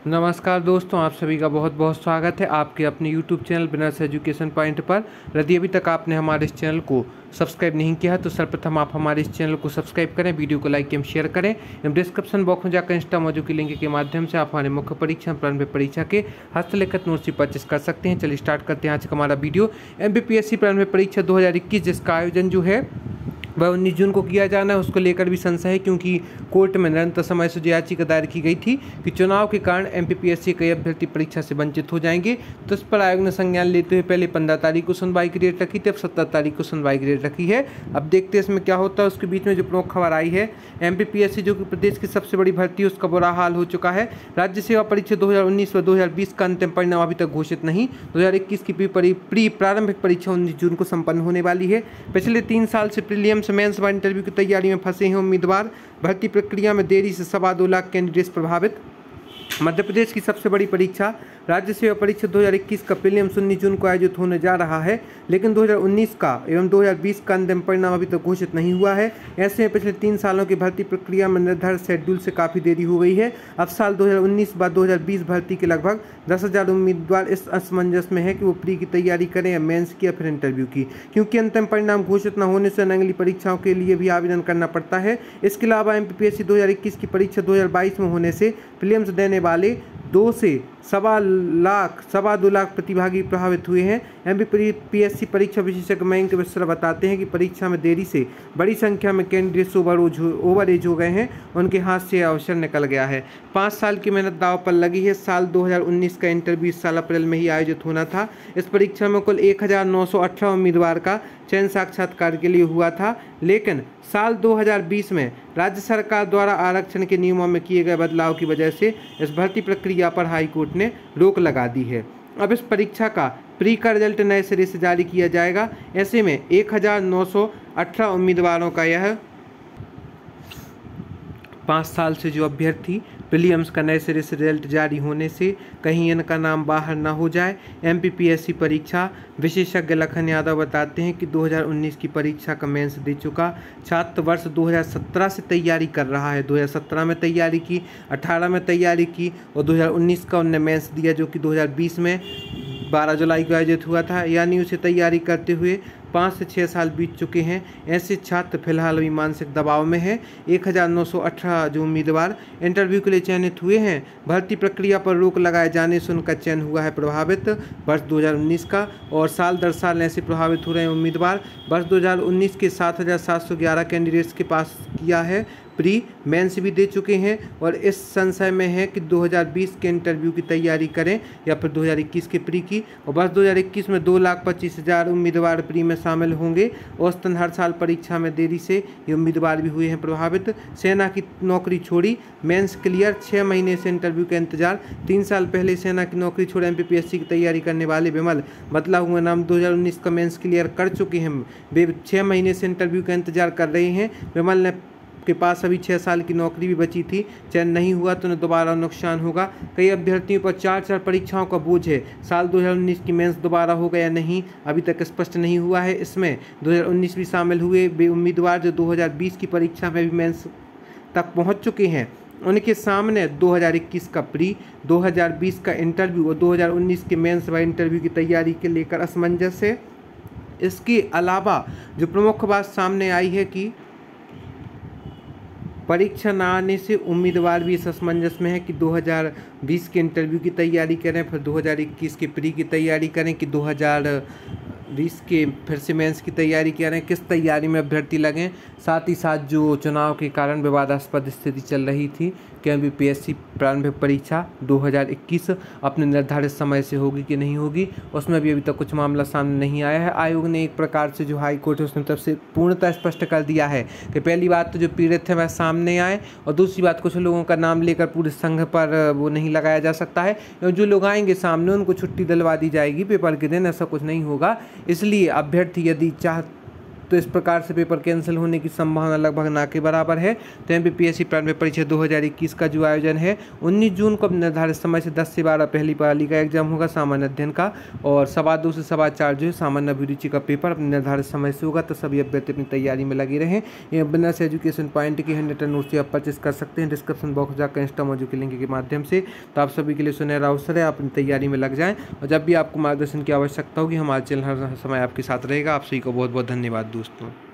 नमस्कार दोस्तों, आप सभी का बहुत बहुत स्वागत है आपके अपने YouTube channel winners education point पर। यदि अभी तक आपने हमारे इस चैनल को सब्सक्राइब नहीं किया तो सर्वप्रथम आप हमारे इस चैनल को सब्सक्राइब करें, वीडियो को लाइक एवं शेयर करें एवं डिस्क्रिप्शन बॉक्स में जाकर इंस्टा मौजू की लिंक के माध्यम से आप हमारे मुख्य परीक्षा प्रारंभिक परीक्षा के हस्तलिखित नोट्स परचेस कर सकते हैं। चलिए स्टार्ट करते हैं आज का हमारा वीडियो। MPPSC प्रारंभिक परीक्षा 2021 जिसका आयोजन जो है वह 19 जून को किया जाना है, उसको लेकर भी संशय है क्योंकि कोर्ट में निरंतर समय से याचिका दायर की गई थी कि चुनाव के कारण MPPSC कई अभ्यर्थी परीक्षा से वंचित हो जाएंगे। तो इस पर आयोग ने संज्ञान लेते हुए पहले 15 तारीख को सुनवाई की डेट रखी थी, अब 17 तारीख को सुनवाई की डेट रखी है। अब देखते हैं इसमें क्या होता है। उसके बीच में जो प्रमुख खबर आई है, MPPSC जो कि प्रदेश की सबसे बड़ी भर्ती है उसका बुरा हाल हो चुका है। राज्य सेवा परीक्षा 2019 व 2020 का अंतिम परिणाम अभी तक घोषित नहीं। 2021 की प्री प्रारंभिक परीक्षा 19 जून को संपन्न होने वाली है। पिछले 3 साल से प्रीलिम्स मेंस व इंटरव्यू की तैयारी में फंसे हैं उम्मीदवार। भर्ती प्रक्रिया में देरी से 2.25 लाख कैंडिडेट्स प्रभावित। मध्य प्रदेश की सबसे बड़ी परीक्षा राज्य सेवा परीक्षा 2021 का प्रीलिम्स 19 जून को आयोजित होने जा रहा है, लेकिन 2019 का एवं 2020 का अंतिम परिणाम अभी तक घोषित नहीं हुआ है। ऐसे में पिछले 3 सालों की भर्ती प्रक्रिया में निर्धारित शेड्यूल से काफ़ी देरी हो गई है। अब साल 2019 बाद 2020 भर्ती के लगभग 10,000 उम्मीदवार इस असमंजस में है कि वो प्री की तैयारी करें या मेंस की या फिर इंटरव्यू की, क्योंकि अंतिम परिणाम घोषित न होने से अगली परीक्षाओं के लिए भी आवेदन करना पड़ता है। इसके अलावा MPPSC 2021 की परीक्षा 2022 में होने से प्रीलिम्स देने वाले 2 से 2.25 लाख प्रतिभागी प्रभावित हुए हैं। MPPSC परीक्षा विशेषज्ञ मयंक मिश्रा बताते हैं कि परीक्षा में देरी से बड़ी संख्या में कैंडिडेट्स ओवर एज हो गए हैं, उनके हाथ से अवसर निकल गया है। 5 साल की मेहनत दांव पर लगी है। साल 2019 का इंटरव्यू इस साल अप्रैल में ही आयोजित होना था। इस परीक्षा में कुल 1918 उम्मीदवार का चयन साक्षात्कार के लिए हुआ था, लेकिन साल 2020 में राज्य सरकार द्वारा आरक्षण के नियमों में किए गए बदलाव की वजह से इस भर्ती प्रक्रिया पर हाईकोर्ट ने रोक लगा दी है। अब इस परीक्षा का प्री का रिजल्ट नए सिरे से जारी किया जाएगा। ऐसे में 1918 उम्मीदवारों का यह 5 साल से जो अभ्यर्थी प्रीलिम्स का नए सिरे से रिजल्ट जारी होने से कहीं इनका नाम बाहर ना हो जाए। MPPSC परीक्षा विशेषज्ञ लखन यादव बताते हैं कि 2019 की परीक्षा का मेंस दे चुका छात्र वर्ष 2017 से तैयारी कर रहा है। 2017 में तैयारी की, 18 में तैयारी की और 2019 का उनने मेंस दिया जो कि 2020 में 12 जुलाई को आयोजित हुआ था, यानी उसे तैयारी करते हुए 5 से 6 साल बीत चुके हैं। ऐसे छात्र फिलहाल अभी मानसिक दबाव में हैं। 1918 जो उम्मीदवार इंटरव्यू के लिए चयनित हुए हैं, भर्ती प्रक्रिया पर रोक लगाए जाने से उनका चयन हुआ है प्रभावित वर्ष 2019 का, और साल दर साल ऐसे प्रभावित हो रहे हैं उम्मीदवार। वर्ष 2019 के 7,711 कैंडिडेट्स के पास किया है, प्री मेंस भी दे चुके हैं और इस संशय में है कि 2020 के इंटरव्यू की तैयारी करें या फिर 2021 के प्री की। और वर्ष 2021 में 2,25,000 उम्मीदवार प्री में शामिल होंगे। औसतन हर साल परीक्षा में देरी से ये उम्मीदवार भी हुए हैं प्रभावित। सेना की नौकरी छोड़ी, मेंस क्लियर, 6 महीने से इंटरव्यू का इंतजार। 3 साल पहले सेना की नौकरी छोड़े MPPSC की तैयारी करने वाले विमल, बदला हुआ नाम, 2019 का मेंस क्लियर कर चुके हैं। वे 6 महीने से इंटरव्यू का इंतजार कर रहे हैं। विमल ने के पास अभी 6 साल की नौकरी भी बची थी, चयन नहीं हुआ तो उन्हें दोबारा नुकसान होगा। कई अभ्यर्थियों पर 4 परीक्षाओं का बोझ है। साल 2019 की मेंस दोबारा होगा या नहीं अभी तक स्पष्ट नहीं हुआ है। इसमें 2019 भी शामिल हुए वे उम्मीदवार जो 2020 की परीक्षा में भी मेंस तक पहुंच चुके हैं, उनके सामने 2021 का प्री, 2020 का इंटरव्यू और 2019 के मेंस व इंटरव्यू की तैयारी के लेकर असमंजस है। इसके अलावा जो प्रमुख बात सामने आई है कि परीक्षा न आने से उम्मीदवार भी इस असमंजस में है कि 2020 के इंटरव्यू की तैयारी करें फिर 2021 के प्री की तैयारी करें कि 2020 के फिर से मेंस की तैयारी करें, किस तैयारी में अभ्यर्थी लगें। साथ ही साथ जो चुनाव के कारण विवादास्पद स्थिति चल रही थी कि MPPSC प्रारंभिक परीक्षा 2021 अपने निर्धारित समय से होगी कि नहीं होगी, उसमें भी अभी तक कुछ मामला सामने नहीं आया है। आयोग ने एक प्रकार से जो हाई कोर्ट है उसने तरफ से पूर्णतः स्पष्ट कर दिया है कि पहली बात तो जो पीड़ित है वह सामने आए, और दूसरी बात कुछ लोगों का नाम लेकर पूरे संघ पर वो नहीं लगाया जा सकता है, और जो लोग आएंगे सामने उनको छुट्टी दिलवा दी जाएगी पेपर के दिन, ऐसा कुछ नहीं होगा। इसलिए अभ्यर्थी यदि दोस्तों इस प्रकार से पेपर कैंसिल होने की संभावना लगभग ना के बराबर है। तो एमपीपीएससी प्राइमरी परीक्षा 2021 का जो आयोजन है 19 जून को निर्धारित समय से 10 से 12 पहली पाली का एग्जाम होगा सामान्य अध्ययन का, और 2:15 से 4:15 जो है सामान्य अभिरुचि का पेपर अपने निर्धारित समय से होगा। तो सभी अभ्यर्थी अपनी तैयारी में लगे रहें। ये विनर्स एजुकेशन पॉइंट की 100 नोट्स आप परचेस कर सकते हैं डिस्क्रिप्शन बॉक्स जाकर इंस्टा मौजूद के लिंक के माध्यम से। तो आप सभी के लिए सुनहरा अवसर है, आप अपनी तैयारी में लग जाएं, और जब भी आपको मार्गदर्शन की आवश्यकता होगी हमारे चैनल हर समय आपके साथ रहेगा। आप सभी को बहुत बहुत धन्यवाद दोस्तों।